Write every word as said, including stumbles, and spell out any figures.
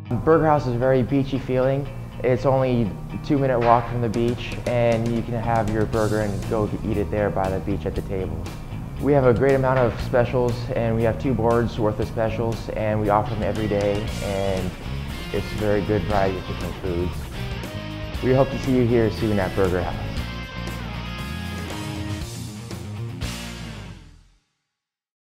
Burger House is very beachy feeling. It's only a two minute walk from the beach, and you can have your burger and go eat it there by the beach at the table. We have a great amount of specials, and we have two boards worth of specials, and we offer them every day, and it's a very good variety of different foods. We hope to see you here soon at Burger House.